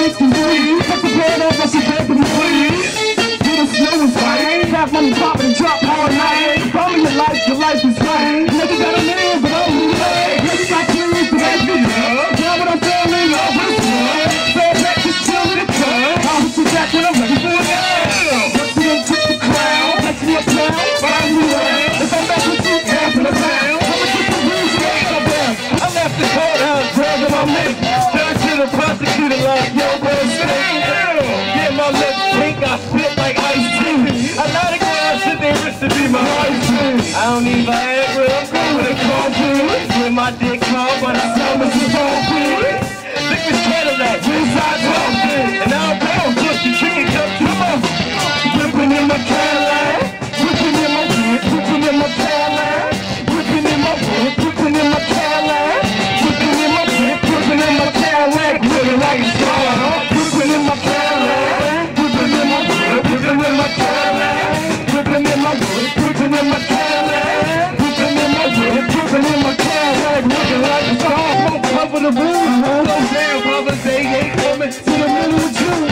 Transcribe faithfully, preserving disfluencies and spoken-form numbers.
sixty degrees. Put the bed up, but she can't breathe. Till the snow is white. Half money popping and drop all night. Call me your life, your life is right. Nigga got a million, but I'm who late. Nigga got curious, but that's me, love. Now what I'm telling you, love is love. Fair back, just chill with the club. I'll hit you back when I'm ready for it. Once you done took the crown, next me a pound, buy me around. If I'm back with you, half in a pound. I'ma get the rules right up there. I left the courthouse, dragging my mate. Turn to the prosecutor like, yo, bro, stay. Get my lips pink, I spit like ice tea. A lot of girls sit there just to be my ice cream. I don't need Viagra, I'm cool with a complete. With my dick small, but I promise it's all free. Look this Cadillac, inside talking. And I'll go, just the chicken cup to my whipping in my Cadillac. Whipping in my whip, whipping in my Cadillac. Whipping in my whip, whipping in my Cadillac. Whipping in my whip, whipping in my Cadillac. Looking like it's gone, huh? Whipping in my Cadillac. Whipping in my whip, whipping in my Cadillac. Whipping in my whip, whipping in my Cadillac. Whipping in my whip, whipping in my Cadillac. Looking like it's gone. Won't cover the room, huh? So damn, Father's Day ain't coming to the middle of June.